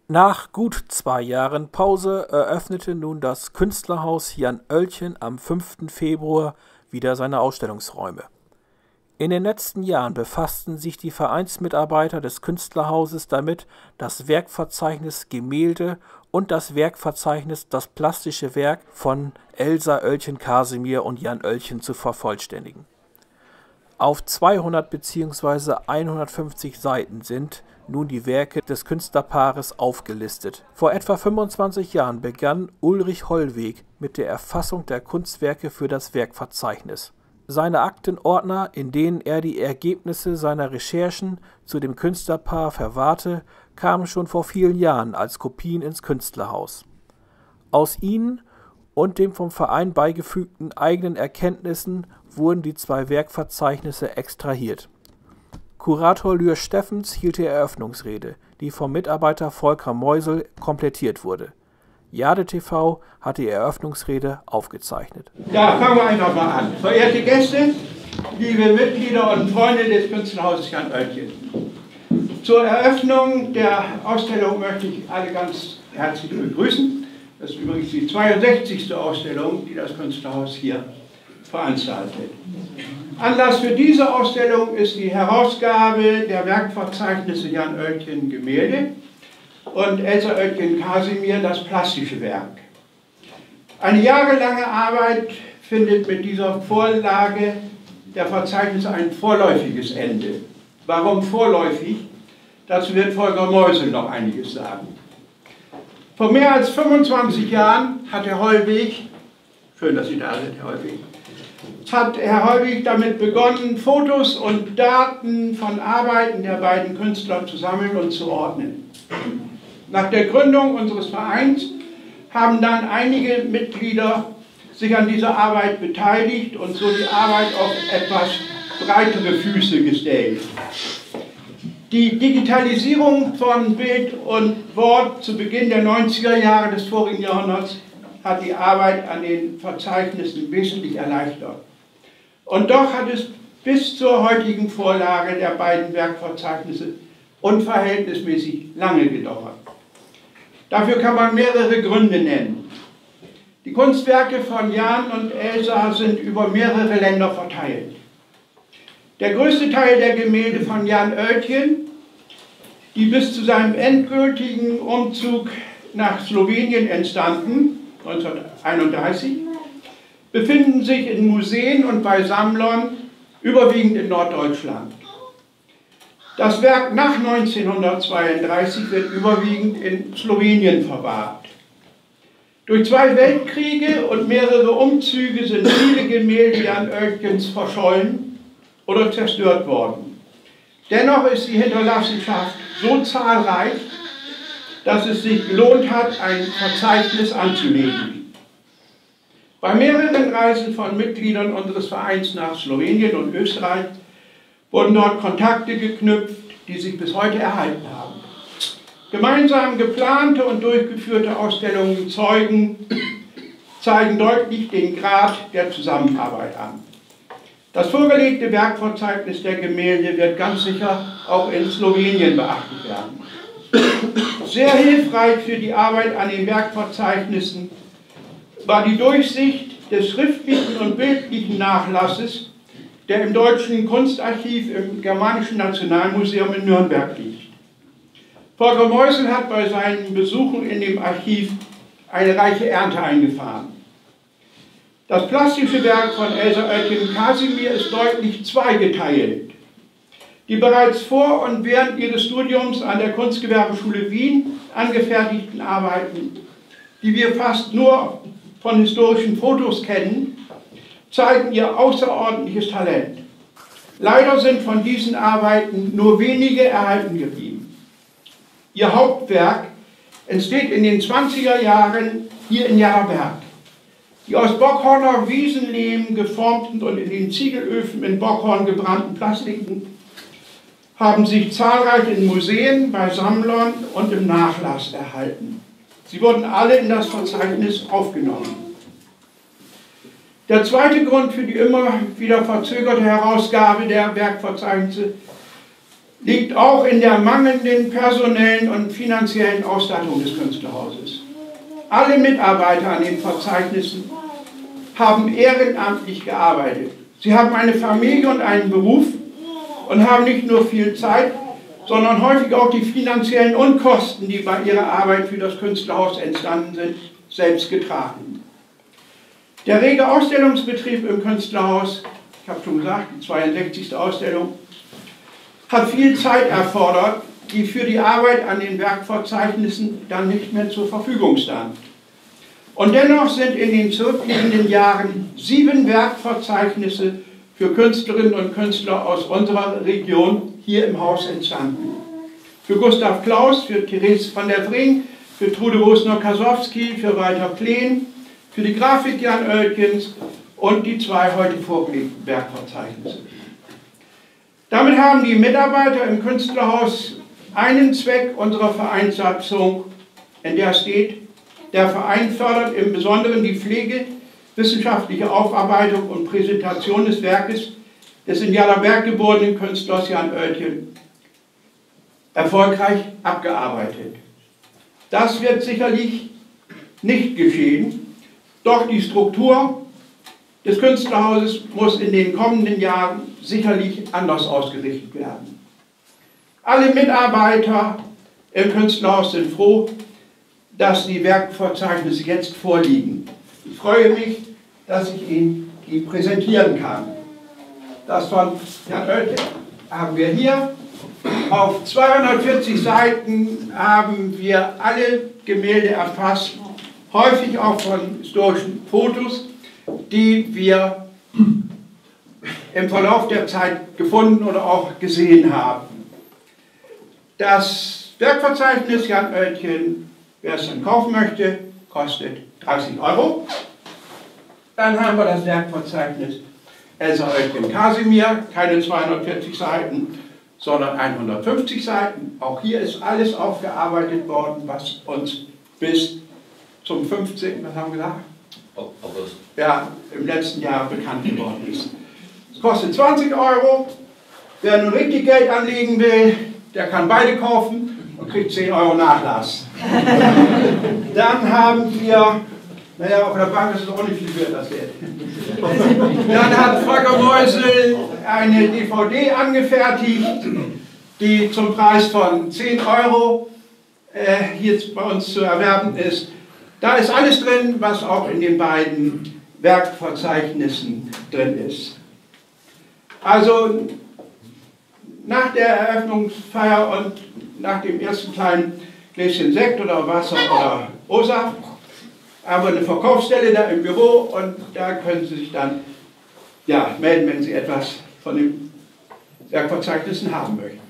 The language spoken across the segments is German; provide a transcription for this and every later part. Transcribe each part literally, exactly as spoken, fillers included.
Nach gut zwei Jahren Pause eröffnete nun das Künstlerhaus Jan Oeltjen am fünften Februar wieder seine Ausstellungsräume. In den letzten Jahren befassten sich die Vereinsmitarbeiter des Künstlerhauses damit, das Werkverzeichnis Gemälde und das Werkverzeichnis Das plastische Werk von Elsa Oeltjen-Casimir und Jan Oeltjen zu vervollständigen. Auf zweihundert bzw. hundertfünfzig Seiten sind nun die Werke des Künstlerpaares aufgelistet. Vor etwa fünfundzwanzig Jahren begann Ulrich Hollweg mit der Erfassung der Kunstwerke für das Werkverzeichnis. Seine Aktenordner, in denen er die Ergebnisse seiner Recherchen zu dem Künstlerpaar verwahrte, kamen schon vor vielen Jahren als Kopien ins Künstlerhaus. Aus ihnen und den vom Verein beigefügten eigenen Erkenntnissen wurden die zwei Werkverzeichnisse extrahiert. Kurator Lür Steffens hielt die Eröffnungsrede, die vom Mitarbeiter Volker Meusel komplettiert wurde. Jade T V hat die Eröffnungsrede aufgezeichnet. Ja, fangen wir einfach mal an. Verehrte Gäste, liebe Mitglieder und Freunde des Künstlerhauses Jan Oeltjen. Zur Eröffnung der Ausstellung möchte ich alle ganz herzlich begrüßen. Das ist übrigens die zweiundsechzigste Ausstellung, die das Künstlerhaus hier veranstaltet. Anlass für diese Ausstellung ist die Herausgabe der Werkverzeichnisse Jan Oeltjen Gemälde und Elsa Oeltjen-Casimir Das plastische Werk. Eine jahrelange Arbeit findet mit dieser Vorlage der Verzeichnisse ein vorläufiges Ende. Warum vorläufig? Dazu wird Volker Meusel noch einiges sagen. Vor mehr als fünfundzwanzig Jahren hat Herr Hollweg, schön, dass Sie da sind, Herr Hollweg, hat Herr Hollweg damit begonnen, Fotos und Daten von Arbeiten der beiden Künstler zu sammeln und zu ordnen. Nach der Gründung unseres Vereins haben dann einige Mitglieder sich an dieser Arbeit beteiligt und so die Arbeit auf etwas breitere Füße gestellt. Die Digitalisierung von Bild und Wort zu Beginn der neunziger Jahre des vorigen Jahrhunderts hat die Arbeit an den Verzeichnissen wesentlich erleichtert. Und doch hat es bis zur heutigen Vorlage der beiden Werkverzeichnisse unverhältnismäßig lange gedauert. Dafür kann man mehrere Gründe nennen. Die Kunstwerke von Jan und Elsa sind über mehrere Länder verteilt. Der größte Teil der Gemälde von Jan Oeltjen, die bis zu seinem endgültigen Umzug nach Slowenien entstanden, neunzehnhunderteinunddreißig, befinden sich in Museen und bei Sammlern, überwiegend in Norddeutschland. Das Werk nach neunzehnhundertzweiunddreißig wird überwiegend in Slowenien verwahrt. Durch zwei Weltkriege und mehrere Umzüge sind viele Gemälde Jan Oeltjens verschollen oder zerstört worden. Dennoch ist die Hinterlassenschaft so zahlreich, dass es sich gelohnt hat, ein Verzeichnis anzulegen. Bei mehreren Reisen von Mitgliedern unseres Vereins nach Slowenien und Österreich wurden dort Kontakte geknüpft, die sich bis heute erhalten haben. Gemeinsam geplante und durchgeführte Ausstellungen zeugen, zeigen deutlich den Grad der Zusammenarbeit an. Das vorgelegte Werkverzeichnis der Gemälde wird ganz sicher auch in Slowenien beachtet werden. Sehr hilfreich für die Arbeit an den Werkverzeichnissen war die Durchsicht des schriftlichen und bildlichen Nachlasses, der im Deutschen Kunstarchiv im Germanischen Nationalmuseum in Nürnberg liegt. Volker Meusel hat bei seinen Besuchen in dem Archiv eine reiche Ernte eingefahren. Das plastische Werk von Elsa Oeltjen-Casimir ist deutlich zweigeteilt. Die bereits vor und während ihres Studiums an der Kunstgewerbeschule Wien angefertigten Arbeiten, die wir fast nur von historischen Fotos kennen, zeigen ihr außerordentliches Talent. Leider sind von diesen Arbeiten nur wenige erhalten geblieben. Ihr Hauptwerk entsteht in den zwanziger Jahren hier in Jarberg. Die aus Bockhorner Wiesenlehm geformten und in den Ziegelöfen in Bockhorn gebrannten Plastiken haben sich zahlreich in Museen, bei Sammlern und im Nachlass erhalten. Sie wurden alle in das Verzeichnis aufgenommen. Der zweite Grund für die immer wieder verzögerte Herausgabe der Werkverzeichnisse liegt auch in der mangelnden personellen und finanziellen Ausstattung des Künstlerhauses. Alle Mitarbeiter an den Verzeichnissen haben ehrenamtlich gearbeitet. Sie haben eine Familie und einen Beruf und haben nicht nur viel Zeit, sondern häufig auch die finanziellen Unkosten, die bei ihrer Arbeit für das Künstlerhaus entstanden sind, selbst getragen. Der rege Ausstellungsbetrieb im Künstlerhaus, ich habe schon gesagt, die zweiundsechzigste Ausstellung, hat viel Zeit erfordert, die für die Arbeit an den Werkverzeichnissen dann nicht mehr zur Verfügung stand. Und dennoch sind in den zurückliegenden Jahren sieben Werkverzeichnisse für Künstlerinnen und Künstler aus unserer Region hier im Haus entstanden. Für Gustav Klaus, für Therese van der Vring, für Trude Wosner-Kasowski, für Walter Kleen, für die Grafik Jan Oelkens und die zwei heute vorgelegten Werkverzeichnisse. Damit haben die Mitarbeiter im Künstlerhaus einen Zweck unserer Vereinssatzung, in der steht: Der Verein fördert im Besonderen die Pflege, wissenschaftliche Aufarbeitung und Präsentation des Werkes des in Jardaberg geborenen Künstlers Jan Oeltjen erfolgreich abgearbeitet. Das wird sicherlich nicht geschehen, doch die Struktur des Künstlerhauses muss in den kommenden Jahren sicherlich anders ausgerichtet werden. Alle Mitarbeiter im Künstlerhaus sind froh, dass die Werkverzeichnisse jetzt vorliegen. Ich freue mich, dass ich Ihnen die präsentieren kann. Das von Jan Oeltjen haben wir hier. Auf zweihundertvierzig Seiten haben wir alle Gemälde erfasst, häufig auch von historischen Fotos, die wir im Verlauf der Zeit gefunden oder auch gesehen haben. Das Werkverzeichnis Jan Oeltjen, wer es dann kaufen möchte, kostet dreißig Euro. Dann haben wir das Werkverzeichnis Elsa Oeltjen Kasimir, keine zweihundertvierzig Seiten, sondern hundertfünfzig Seiten. Auch hier ist alles aufgearbeitet worden, was uns bis zum fünfzehnten was haben wir gesagt? August. Ja, im letzten Jahr bekannt geworden ist. Es kostet zwanzig Euro. Wer nun richtig Geld anlegen will, der kann beide kaufen und kriegt zehn Euro Nachlass. Dann haben wir, naja, auf der Bank ist es auch nicht viel wert, das Geld. Dann hat Volker Meusel eine D V D angefertigt, die zum Preis von zehn Euro äh, hier bei uns zu erwerben ist. Da ist alles drin, was auch in den beiden Werkverzeichnissen drin ist. Also nach der Eröffnungsfeier und nach dem ersten kleinen Gläschen Sekt oder Wasser oder O-Saft haben wir eine Verkaufsstelle da im Büro und da können Sie sich dann ja, melden, wenn Sie etwas von den Werkverzeichnissen haben möchten.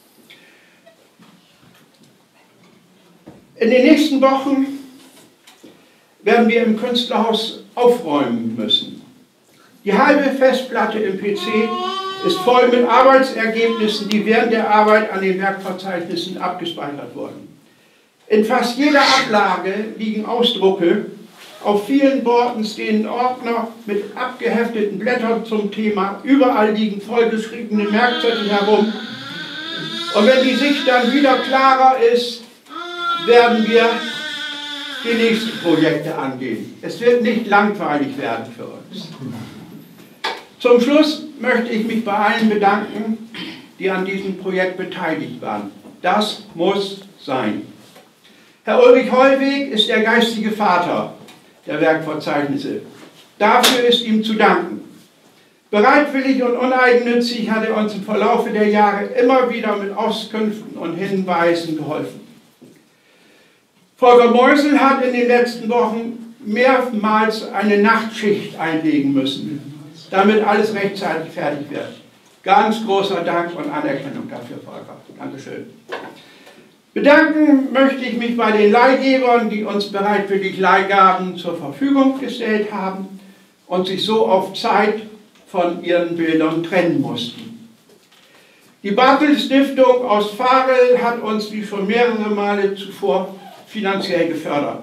In den nächsten Wochen werden wir im Künstlerhaus aufräumen müssen. Die halbe Festplatte im P C ist voll mit Arbeitsergebnissen, die während der Arbeit an den Werkverzeichnissen abgespeichert wurden. In fast jeder Ablage liegen Ausdrucke, auf vielen Borden stehen Ordner mit abgehefteten Blättern zum Thema, überall liegen vollgeschriebene Merkzettel herum. Und wenn die Sicht dann wieder klarer ist, werden wir die nächsten Projekte angehen. Es wird nicht langweilig werden für uns. Zum Schluss möchte ich mich bei allen bedanken, die an diesem Projekt beteiligt waren. Das muss sein. Herr Ulrich Hollweg ist der geistige Vater der Werkverzeichnisse. Dafür ist ihm zu danken. Bereitwillig und uneigennützig hat er uns im Verlauf der Jahre immer wieder mit Auskünften und Hinweisen geholfen. Volker Meusel hat in den letzten Wochen mehrmals eine Nachtschicht einlegen müssen, damit alles rechtzeitig fertig wird. Ganz großer Dank und Anerkennung dafür, Volker. Dankeschön. Bedanken möchte ich mich bei den Leihgebern, die uns bereitwillig Leihgaben zur Verfügung gestellt haben und sich so auf Zeit von ihren Bildern trennen mussten. Die Bartel-Stiftung aus Varel hat uns wie schon mehrere Male zuvor finanziell gefördert.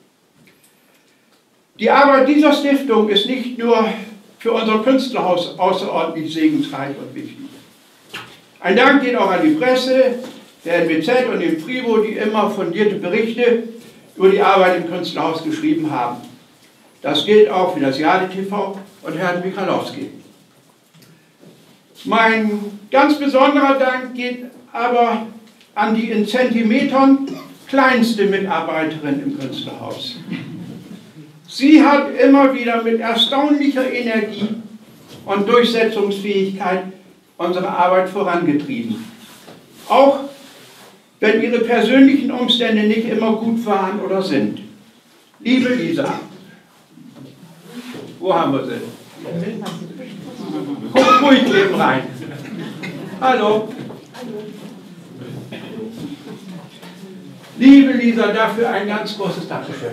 Die Arbeit dieser Stiftung ist nicht nur für unser Künstlerhaus außerordentlich segensreich und wichtig. Ein Dank geht auch an die Presse, der N W Z und dem Fribo, die immer fundierte Berichte über die Arbeit im Künstlerhaus geschrieben haben. Das gilt auch für das Jade T V und Herrn Michalowski. Mein ganz besonderer Dank geht aber an die in Zentimetern kleinste Mitarbeiterin im Künstlerhaus. Sie hat immer wieder mit erstaunlicher Energie und Durchsetzungsfähigkeit unsere Arbeit vorangetrieben. Auch wenn ihre persönlichen Umstände nicht immer gut waren oder sind. Liebe Lisa, wo haben wir sie? Guck ruhig eben rein. Hallo. Liebe Lisa, dafür ein ganz großes Dankeschön.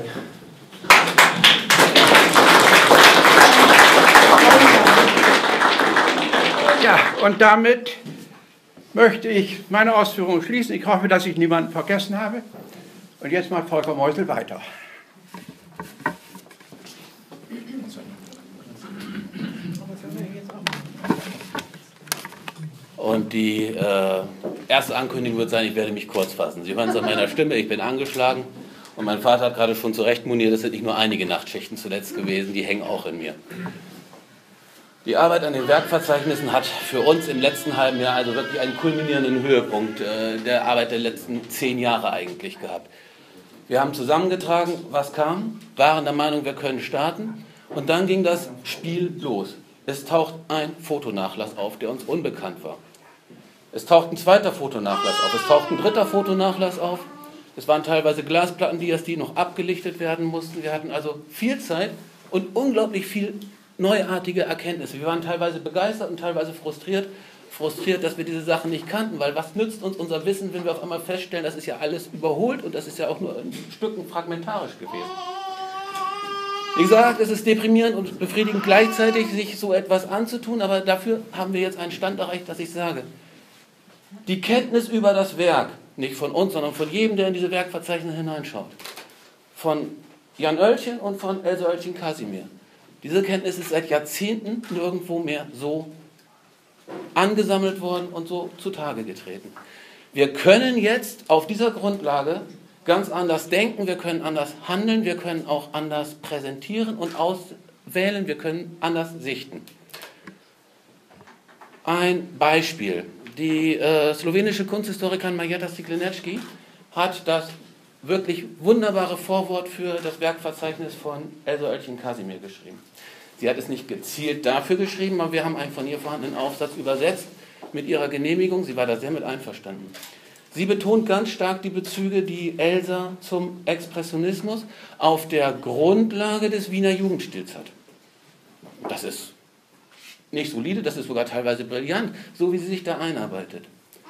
Ja, und damit möchte ich meine Ausführungen schließen. Ich hoffe, dass ich niemanden vergessen habe. Und jetzt mal Volker Meusel weiter. Und die äh, erste Ankündigung wird sein, ich werde mich kurz fassen. Sie hören es an meiner Stimme, ich bin angeschlagen. Und mein Vater hat gerade schon zurecht moniert, das sind nicht nur einige Nachtschichten zuletzt gewesen, die hängen auch in mir. Die Arbeit an den Werkverzeichnissen hat für uns im letzten halben Jahr also wirklich einen kulminierenden Höhepunkt äh, der Arbeit der letzten zehn Jahre eigentlich gehabt. Wir haben zusammengetragen, was kam, waren der Meinung, wir können starten. Und dann ging das Spiel los. Es taucht ein Fotonachlass auf, der uns unbekannt war. Es taucht ein zweiter Fotonachlass auf, es taucht ein dritter Fotonachlass auf. Es waren teilweise Glasplattendias, die noch abgelichtet werden mussten. Wir hatten also viel Zeit und unglaublich viel neuartige Erkenntnisse. Wir waren teilweise begeistert und teilweise frustriert, frustriert, dass wir diese Sachen nicht kannten, weil was nützt uns unser Wissen, wenn wir auf einmal feststellen, das ist ja alles überholt und das ist ja auch nur in Stücken fragmentarisch gewesen. Wie gesagt, es ist deprimierend und befriedigend gleichzeitig, sich so etwas anzutun, aber dafür haben wir jetzt einen Stand erreicht, dass ich sage, die Kenntnis über das Werk, nicht von uns, sondern von jedem, der in diese Werkverzeichnisse hineinschaut, von Jan Oeltjen und von Else Oeltjen-Casimir, diese Kenntnis ist seit Jahrzehnten nirgendwo mehr so angesammelt worden und so zutage getreten. Wir können jetzt auf dieser Grundlage ganz anders denken, wir können anders handeln, wir können auch anders präsentieren und auswählen, wir können anders sichten. Ein Beispiel. Die äh, slowenische Kunsthistorikerin Marjeta Stiklinecki hat das wirklich wunderbare Vorwort für das Werkverzeichnis von Else Oeltjen-Casimir geschrieben. Sie hat es nicht gezielt dafür geschrieben, aber wir haben einen von ihr vorhandenen Aufsatz übersetzt mit ihrer Genehmigung. Sie war da sehr mit einverstanden. Sie betont ganz stark die Bezüge, die Elsa zum Expressionismus auf der Grundlage des Wiener Jugendstils hat. Das ist nicht solide, das ist sogar teilweise brillant, so wie sie sich da einarbeitet.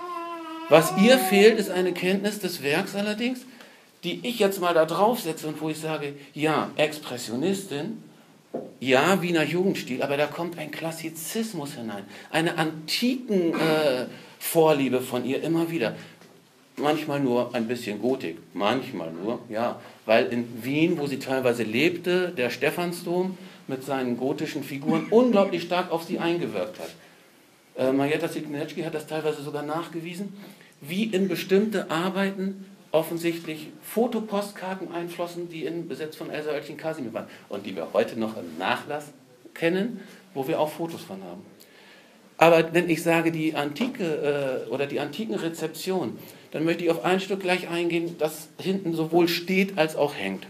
Was ihr fehlt, ist eine Kenntnis des Werks allerdings, die ich jetzt mal da draufsetze und wo ich sage, ja, Expressionistin, ja, Wiener Jugendstil, aber da kommt ein Klassizismus hinein, eine antiken äh, Vorliebe von ihr immer wieder. Manchmal nur ein bisschen Gotik, manchmal nur, ja, weil in Wien, wo sie teilweise lebte, der Stephansdom mit seinen gotischen Figuren unglaublich stark auf sie eingewirkt hat. Äh, Marjeta Stiklinecki hat das teilweise sogar nachgewiesen, wie in bestimmte Arbeiten offensichtlich Fotopostkarten einflossen, die in Besitz von Else Oeltjen-Casimir waren und die wir heute noch im Nachlass kennen, wo wir auch Fotos von haben. Aber wenn ich sage, die antike äh, oder die antiken Rezeption, dann möchte ich auf ein Stück gleich eingehen, das hinten sowohl steht als auch hängt.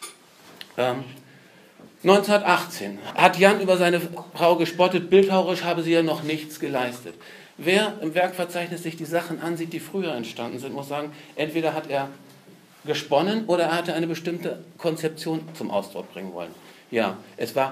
Ähm, neunzehnhundertachtzehn hat Jan über seine Frau gespottet, bildhauerisch habe sie ja noch nichts geleistet. Wer im Werkverzeichnis sich die Sachen ansieht, die früher entstanden sind, muss sagen, entweder hat er gesponnen oder er hatte eine bestimmte Konzeption zum Ausdruck bringen wollen. Ja, es war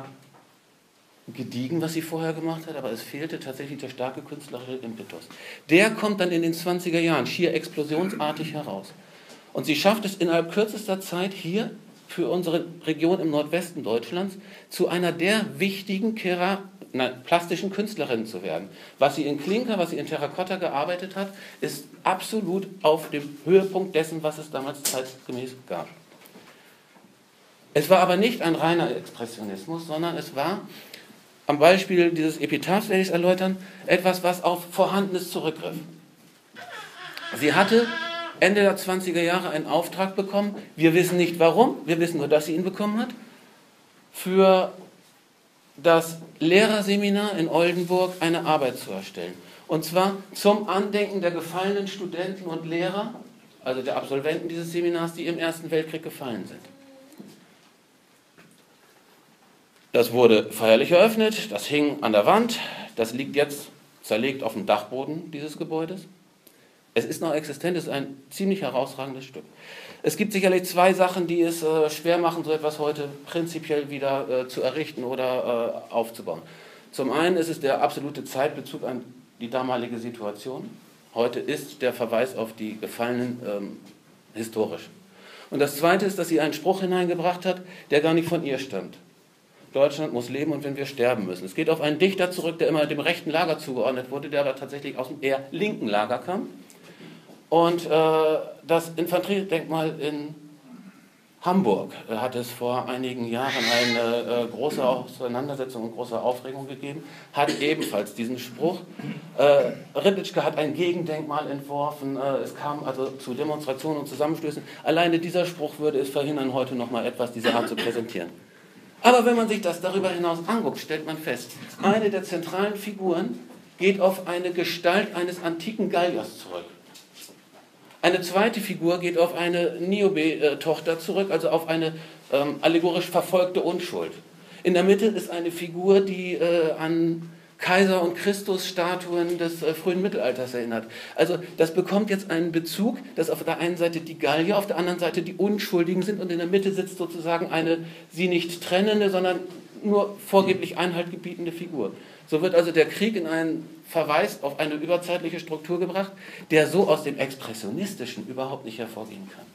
gediegen, was sie vorher gemacht hat, aber es fehlte tatsächlich der starke künstlerische Impetus. Der kommt dann in den zwanziger Jahren schier explosionsartig heraus. Und sie schafft es innerhalb kürzester Zeit hier für unsere Region im Nordwesten Deutschlands zu einer der wichtigen Kera nein, plastischen Künstlerinnen zu werden. Was sie in Klinker, was sie in Terrakotta gearbeitet hat, ist absolut auf dem Höhepunkt dessen, was es damals zeitgemäß gab. Es war aber nicht ein reiner Expressionismus, sondern es war am Beispiel dieses Epitaphs werde ich es erläutern, etwas, was auf Vorhandenes zurückgriff. Sie hatte Ende der zwanziger Jahre einen Auftrag bekommen, wir wissen nicht warum, wir wissen nur, dass sie ihn bekommen hat, für das Lehrerseminar in Oldenburg eine Arbeit zu erstellen. Und zwar zum Andenken der gefallenen Studenten und Lehrer, also der Absolventen dieses Seminars, die im Ersten Weltkrieg gefallen sind. Das wurde feierlich eröffnet, das hing an der Wand, das liegt jetzt zerlegt auf dem Dachboden dieses Gebäudes. Es ist noch existent, es ist ein ziemlich herausragendes Stück. Es gibt sicherlich zwei Sachen, die es äh, schwer machen, so etwas heute prinzipiell wieder äh, zu errichten oder äh, aufzubauen. Zum einen ist es der absolute Zeitbezug an die damalige Situation. Heute ist der Verweis auf die Gefallenen ähm, historisch. Und das zweite ist, dass sie einen Spruch hineingebracht hat, der gar nicht von ihr stammt. Deutschland muss leben und wenn wir sterben müssen. Es geht auf einen Dichter zurück, der immer dem rechten Lager zugeordnet wurde, der aber tatsächlich aus dem eher linken Lager kam. Und äh, das Infanteriedenkmal in Hamburg äh, hat es vor einigen Jahren eine äh, große Auseinandersetzung und große Aufregung gegeben, hat ebenfalls diesen Spruch. Äh, Ribitschke hat ein Gegendenkmal entworfen, äh, es kam also zu Demonstrationen und Zusammenstößen. Alleine dieser Spruch würde es verhindern, heute nochmal etwas dieser Art zu präsentieren. Aber wenn man sich das darüber hinaus anguckt, stellt man fest, eine der zentralen Figuren geht auf eine Gestalt eines antiken Galliers zurück. Eine zweite Figur geht auf eine Niobe-Tochter zurück, also auf eine ähm, allegorisch verfolgte Unschuld. In der Mitte ist eine Figur, die äh, an Kaiser- und Christus-Statuen des äh, frühen Mittelalters erinnert. Also das bekommt jetzt einen Bezug, dass auf der einen Seite die Gallier, auf der anderen Seite die Unschuldigen sind und in der Mitte sitzt sozusagen eine sie nicht trennende, sondern nur vorgeblich Einhalt gebietende Figur. So wird also der Krieg in einen Verweis auf eine überzeitliche Struktur gebracht, der so aus dem Expressionistischen überhaupt nicht hervorgehen kann.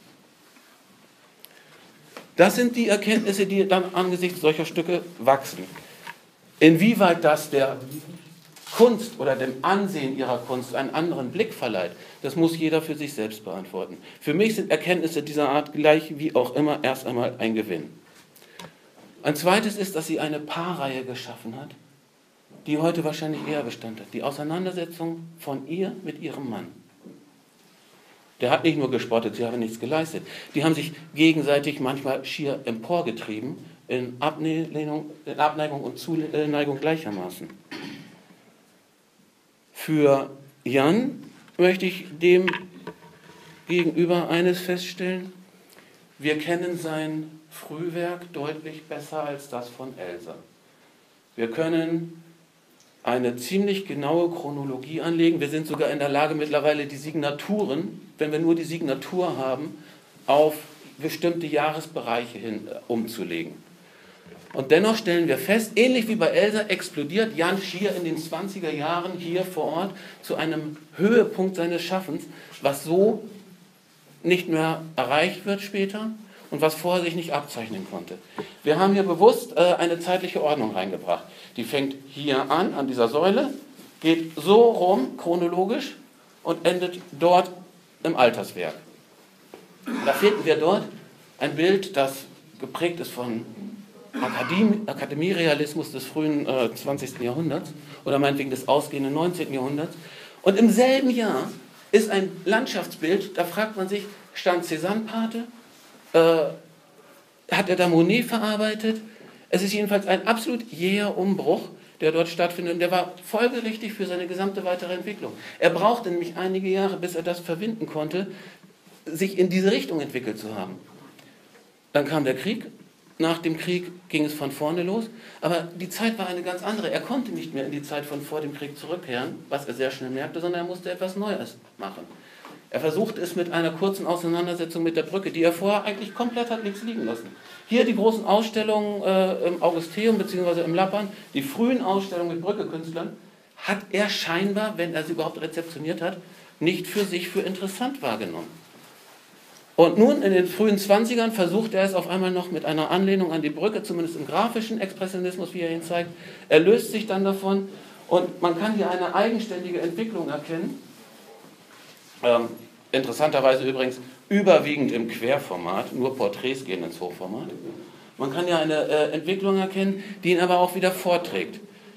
Das sind die Erkenntnisse, die dann angesichts solcher Stücke wachsen. Inwieweit das der Kunst oder dem Ansehen ihrer Kunst einen anderen Blick verleiht, das muss jeder für sich selbst beantworten. Für mich sind Erkenntnisse dieser Art gleich wie auch immer erst einmal ein Gewinn. Ein zweites ist, dass sie eine Paarreihe geschaffen hat, die heute wahrscheinlich eher Bestand hat. Die Auseinandersetzung von ihr mit ihrem Mann. Der hat nicht nur gespottet, sie haben nichts geleistet. Die haben sich gegenseitig manchmal schier emporgetrieben, in Abneigung, in Abneigung und Zuneigung gleichermaßen. Für Jan möchte ich dem gegenüber eines feststellen: Wir kennen sein Frühwerk deutlich besser als das von Elsa. Wir können eine ziemlich genaue Chronologie anlegen. Wir sind sogar in der Lage, mittlerweile die Signaturen, wenn wir nur die Signatur haben, auf bestimmte Jahresbereiche hin äh, umzulegen. Und dennoch stellen wir fest, ähnlich wie bei Elsa explodiert Jan Schier in den zwanziger Jahren hier vor Ort zu einem Höhepunkt seines Schaffens, was so nicht mehr erreicht wird später und was vorher sich nicht abzeichnen konnte. Wir haben hier bewusst äh, eine zeitliche Ordnung reingebracht. Die fängt hier an, an dieser Säule, geht so rum, chronologisch, und endet dort im Alterswerk. Da finden wir dort ein Bild, das geprägt ist von Akademie, Akademierealismus des frühen äh, zwanzigsten Jahrhunderts oder meinetwegen des ausgehenden neunzehnten Jahrhunderts. Und im selben Jahr ist ein Landschaftsbild, da fragt man sich, stand Cézanne Pate? Äh, hat er da Monet verarbeitet? Es ist jedenfalls ein absolut jäher Umbruch, der dort stattfindet, und der war folgerichtig für seine gesamte weitere Entwicklung. Er brauchte nämlich einige Jahre, bis er das verwinden konnte, sich in diese Richtung entwickelt zu haben. Dann kam der Krieg. Nach dem Krieg ging es von vorne los, aber die Zeit war eine ganz andere. Er konnte nicht mehr in die Zeit von vor dem Krieg zurückkehren, was er sehr schnell merkte, sondern er musste etwas Neues machen. Er versuchte es mit einer kurzen Auseinandersetzung mit der Brücke, die er vorher eigentlich komplett hat links liegen lassen. Hier die großen Ausstellungen äh, im Augusteum bzw. im Lappern, die frühen Ausstellungen mit Brückekünstlern, hat er scheinbar, wenn er sie überhaupt rezeptioniert hat, nicht für sich für interessant wahrgenommen. Und nun in den frühen zwanzigern versucht er es auf einmal noch mit einer Anlehnung an die Brücke, zumindest im grafischen Expressionismus, wie er ihn zeigt. Er löst sich dann davon und man kann hier eine eigenständige Entwicklung erkennen. Ähm, interessanterweise übrigens überwiegend im Querformat, nur Porträts gehen ins Hochformat. Man kann ja eine äh, Entwicklung erkennen, die ihn aber auch wieder vorträgt.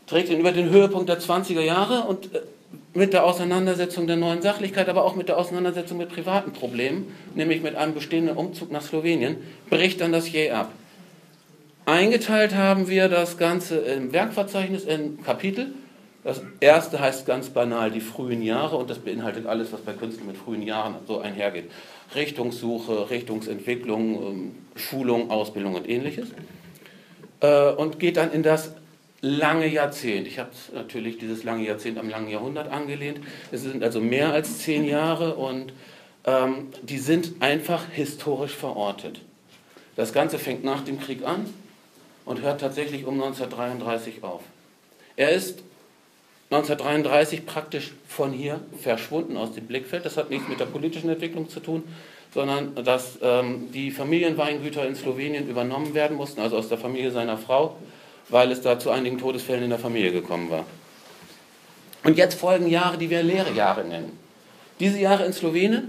trägt ihn über den Höhepunkt der zwanziger Jahre und äh, mit der Auseinandersetzung der neuen Sachlichkeit, aber auch mit der Auseinandersetzung mit privaten Problemen, nämlich mit einem bestehenden Umzug nach Slowenien, bricht dann das jäh ab. Eingeteilt haben wir das Ganze im Werkverzeichnis in Kapitel. Das erste heißt ganz banal die frühen Jahre und das beinhaltet alles, was bei Künstlern mit frühen Jahren so einhergeht. Richtungssuche, Richtungsentwicklung, Schulung, Ausbildung und ähnliches. Und geht dann in das lange Jahrzehnt. Ich habe natürlich dieses lange Jahrzehnt am langen Jahrhundert angelehnt. Es sind also mehr als zehn Jahre und ähm, die sind einfach historisch verortet. Das Ganze fängt nach dem Krieg an und hört tatsächlich um neunzehnhundertdreiunddreißig auf. Er ist neunzehnhundertdreiunddreißig praktisch von hier verschwunden aus dem Blickfeld. Das hat nichts mit der politischen Entwicklung zu tun, sondern dass ähm, die Familienweingüter in Slowenien übernommen werden mussten, also aus der Familie seiner Frau, weil es da zu einigen Todesfällen in der Familie gekommen war. Und jetzt folgen Jahre, die wir leere Jahre nennen. Diese Jahre in Slowenien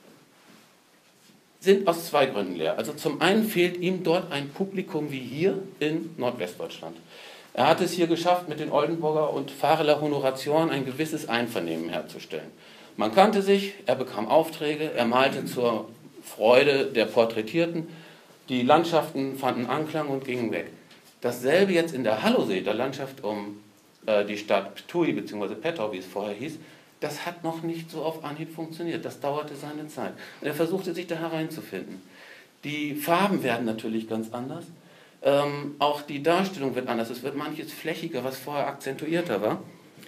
sind aus zwei Gründen leer. Also zum einen fehlt ihm dort ein Publikum wie hier in Nordwestdeutschland. Er hat es hier geschafft, mit den Oldenburger und Fareler Honoratioren ein gewisses Einvernehmen herzustellen. Man kannte sich, er bekam Aufträge, er malte zur Freude der Porträtierten, die Landschaften fanden Anklang und gingen weg. Dasselbe jetzt in der Hallosee, der Landschaft um äh, die Stadt Ptuj bzw. Pettau, wie es vorher hieß, das hat noch nicht so auf Anhieb funktioniert. Das dauerte seine Zeit. Und er versuchte sich da hereinzufinden. Die Farben werden natürlich ganz anders. Ähm, auch die Darstellung wird anders. Es wird manches flächiger, was vorher akzentuierter war.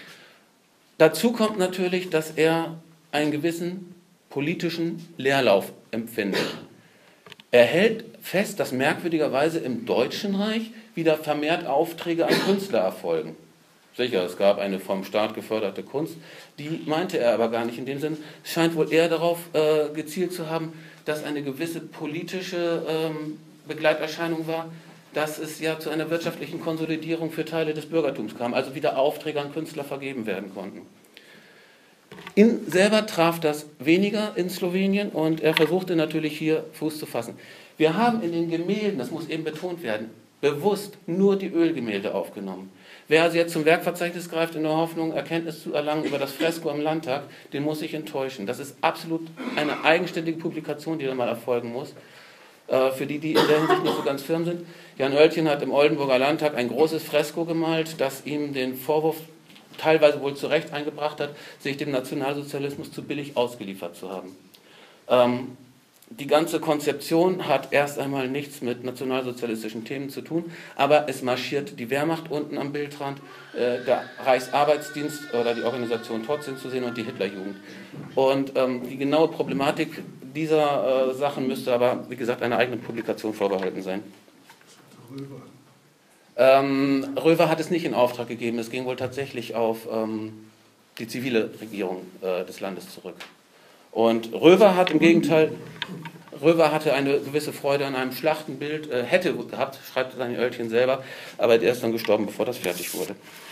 Dazu kommt natürlich, dass er einen gewissen politischen Leerlauf empfindet. Er hält fest, dass merkwürdigerweise im Deutschen Reich wieder vermehrt Aufträge an Künstler erfolgen. Sicher, es gab eine vom Staat geförderte Kunst, die meinte er aber gar nicht in dem Sinn. Es scheint wohl eher darauf äh, gezielt zu haben, dass eine gewisse politische ähm, Begleiterscheinung war, dass es ja zu einer wirtschaftlichen Konsolidierung für Teile des Bürgertums kam, also wieder Aufträge an Künstler vergeben werden konnten. Ihn selber traf das weniger in Slowenien und er versuchte natürlich hier Fuß zu fassen. Wir haben in den Gemälden, das muss eben betont werden, bewusst nur die Ölgemälde aufgenommen. Wer also jetzt zum Werkverzeichnis greift in der Hoffnung, Erkenntnis zu erlangen über das Fresko am Landtag, den muss ich enttäuschen. Das ist absolut eine eigenständige Publikation, die dann mal erfolgen muss. Für die, die in der Hinsicht nicht so ganz firm sind. Jan Oeltjen hat im Oldenburger Landtag ein großes Fresko gemalt, das ihm den Vorwurf teilweise wohl zu Recht eingebracht hat, sich dem Nationalsozialismus zu billig ausgeliefert zu haben. Ähm, die ganze Konzeption hat erst einmal nichts mit nationalsozialistischen Themen zu tun, aber es marschiert die Wehrmacht unten am Bildrand, äh, der Reichsarbeitsdienst oder die Organisation T O Z sind zu sehen und die Hitlerjugend. Und ähm, die genaue Problematik dieser äh, Sachen müsste aber, wie gesagt, einer eigenen Publikation vorbehalten sein. Röver. Ähm, Röver hat es nicht in Auftrag gegeben, es ging wohl tatsächlich auf ähm, die zivile Regierung äh, des Landes zurück. Und Röver hat im Gegenteil, Röver hatte eine gewisse Freude an einem Schlachtenbild, äh, hätte gehabt, schreibt sein Oeltjen selber, aber der ist dann gestorben, bevor das fertig wurde.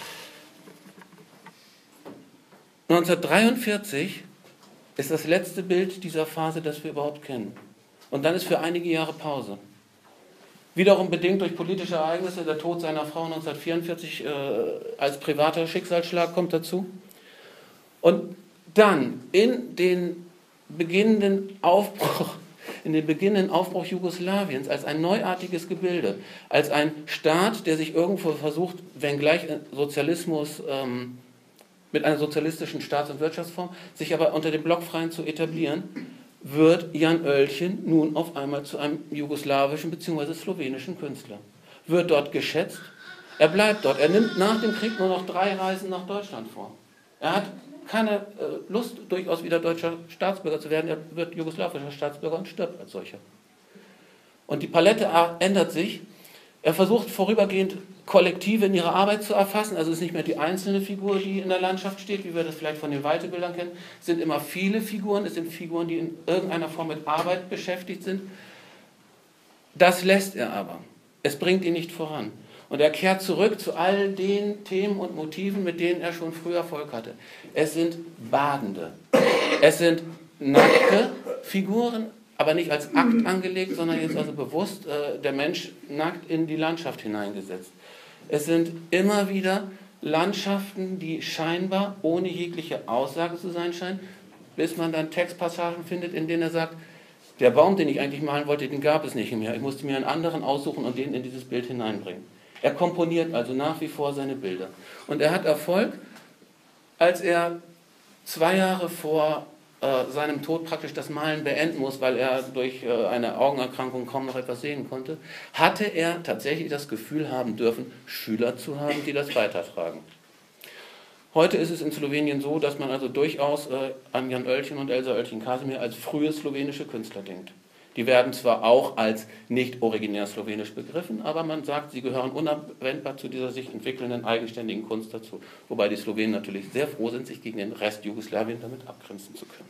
neunzehnhundertdreiundvierzig ist das letzte Bild dieser Phase, das wir überhaupt kennen. Und dann ist für einige Jahre Pause. Wiederum bedingt durch politische Ereignisse, der Tod seiner Frau neunzehnhundertvierundvierzig äh, als privater Schicksalsschlag kommt dazu. Und dann in den beginnenden Aufbruch, in den beginnenden Aufbruch Jugoslawiens als ein neuartiges Gebilde, als ein Staat, der sich irgendwo versucht, wenngleich Sozialismus ähm, mit einer sozialistischen Staats- und Wirtschaftsform, sich aber unter dem Blockfreien zu etablieren, wird Jan Oeltjen nun auf einmal zu einem jugoslawischen bzw. slowenischen Künstler. Wird dort geschätzt, er bleibt dort, er nimmt nach dem Krieg nur noch drei Reisen nach Deutschland vor. Er hat keine äh, Lust, durchaus wieder deutscher Staatsbürger zu werden, er wird jugoslawischer Staatsbürger und stirbt als solcher. Und die Palette ändert sich, er versucht vorübergehend Kollektive in ihrer Arbeit zu erfassen, also es ist nicht mehr die einzelne Figur, die in der Landschaft steht, wie wir das vielleicht von den Weitebildern kennen, es sind immer viele Figuren, es sind Figuren, die in irgendeiner Form mit Arbeit beschäftigt sind. Das lässt er aber. Es bringt ihn nicht voran. Und er kehrt zurück zu all den Themen und Motiven, mit denen er schon früher Erfolg hatte. Es sind Badende, es sind nackte Figuren, aber nicht als Akt angelegt, sondern jetzt also bewusst äh, der Mensch nackt in die Landschaft hineingesetzt. Es sind immer wieder Landschaften, die scheinbar ohne jegliche Aussage zu sein scheinen, bis man dann Textpassagen findet, in denen er sagt, der Baum, den ich eigentlich malen wollte, den gab es nicht mehr. Ich musste mir einen anderen aussuchen und den in dieses Bild hineinbringen. Er komponiert also nach wie vor seine Bilder. Und er hat Erfolg, als er zwei Jahre vor äh, seinem Tod praktisch das Malen beenden muss, weil er durch äh, eine Augenerkrankung kaum noch etwas sehen konnte, hatte er tatsächlich das Gefühl haben dürfen, Schüler zu haben, die das weitertragen. Heute ist es in Slowenien so, dass man also durchaus äh, an Jan Oeltjen und Elsa Oeltjen-Casimir als frühe slowenische Künstler denkt. Die werden zwar auch als nicht originär slowenisch begriffen, aber man sagt, sie gehören unabwendbar zu dieser sich entwickelnden eigenständigen Kunst dazu. Wobei die Slowenen natürlich sehr froh sind, sich gegen den Rest Jugoslawien damit abgrenzen zu können.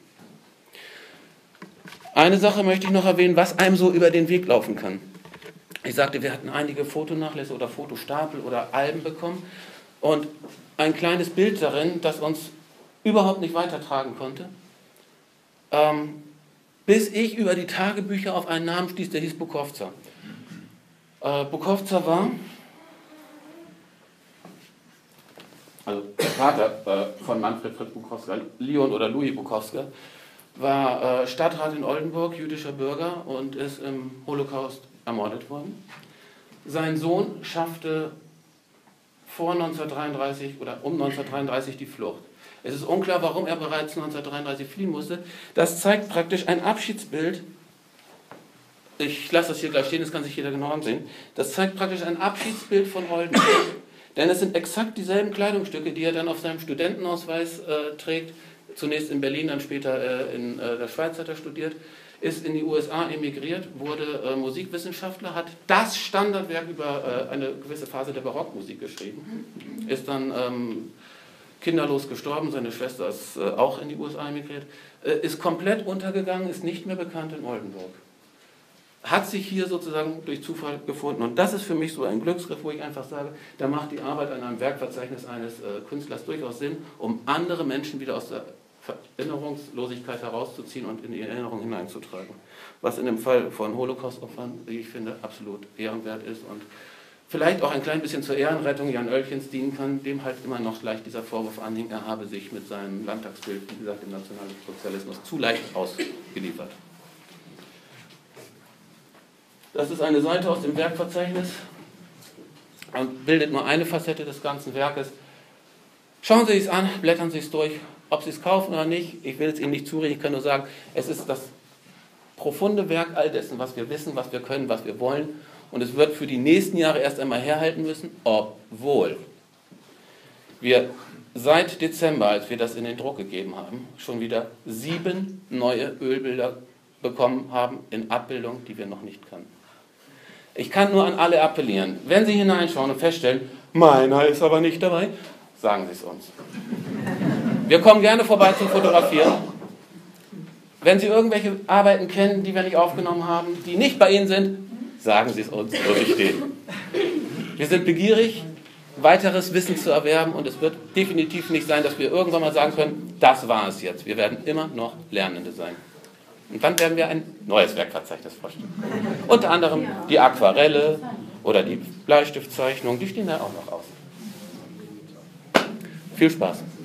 Eine Sache möchte ich noch erwähnen, was einem so über den Weg laufen kann. Ich sagte, wir hatten einige Fotonachlässe oder Fotostapel oder Alben bekommen und ein kleines Bild darin, das uns überhaupt nicht weitertragen konnte, ähm, bis ich über die Tagebücher auf einen Namen stieß, der hieß Bukovca. Äh, Bukovca war, also der Vater äh, von Manfred Fritz Bukovca, Leon oder Louis Bukovca, war äh, Stadtrat in Oldenburg, jüdischer Bürger und ist im Holocaust ermordet worden. Sein Sohn schaffte vor neunzehnhundertdreiunddreißig oder um neunzehnhundertdreiunddreißig die Flucht. Es ist unklar, warum er bereits neunzehnhundertdreiunddreißig fliehen musste. Das zeigt praktisch ein Abschiedsbild. Ich lasse das hier gleich stehen, das kann sich jeder genau ansehen. Das zeigt praktisch ein Abschiedsbild von Oldenburg. Denn es sind exakt dieselben Kleidungsstücke, die er dann auf seinem Studentenausweis äh, trägt. Zunächst in Berlin, dann später äh, in äh, der Schweiz hat er studiert. Ist in die U S A emigriert, wurde äh, Musikwissenschaftler, hat das Standardwerk über äh, eine gewisse Phase der Barockmusik geschrieben, ist dann ähm, kinderlos gestorben, seine Schwester ist äh, auch in die U S A emigriert, äh, ist komplett untergegangen, ist nicht mehr bekannt in Oldenburg. Hat sich hier sozusagen durch Zufall gefunden und das ist für mich so ein Glücksgriff, wo ich einfach sage, da macht die Arbeit an einem Werkverzeichnis eines äh, Künstlers durchaus Sinn, um andere Menschen wieder aus der Erinnerungslosigkeit herauszuziehen und in die Erinnerung hineinzutragen. Was in dem Fall von Holocaust-Opfern, wie ich finde, absolut ehrenwert ist und vielleicht auch ein klein bisschen zur Ehrenrettung Jan Oeltjens dienen kann, dem halt immer noch leicht dieser Vorwurf anhing, er habe sich mit seinem Landtagsbild, wie gesagt, dem Nationalsozialismus zu leicht ausgeliefert. Das ist eine Seite aus dem Werkverzeichnis und bildet nur eine Facette des ganzen Werkes. Schauen Sie es an, blättern Sie es durch. Ob Sie es kaufen oder nicht, ich will es Ihnen nicht zureden, ich kann nur sagen, es ist das profunde Werk all dessen, was wir wissen, was wir können, was wir wollen. Und es wird für die nächsten Jahre erst einmal herhalten müssen, obwohl wir seit Dezember, als wir das in den Druck gegeben haben, schon wieder sieben neue Ölbilder bekommen haben in Abbildungen, die wir noch nicht kannten. Ich kann nur an alle appellieren, wenn Sie hineinschauen und feststellen, meiner ist aber nicht dabei, sagen Sie es uns. Wir kommen gerne vorbei zum Fotografieren. Wenn Sie irgendwelche Arbeiten kennen, die wir nicht aufgenommen haben, die nicht bei Ihnen sind, sagen Sie es uns, wo Sie stehen. Wir sind begierig, weiteres Wissen zu erwerben und es wird definitiv nicht sein, dass wir irgendwann mal sagen können, das war es jetzt. Wir werden immer noch Lernende sein. Und dann werden wir ein neues Werkverzeichnis vorstellen. Unter anderem die Aquarelle oder die Bleistiftzeichnungen, die stehen da auch noch aus. Viel Spaß.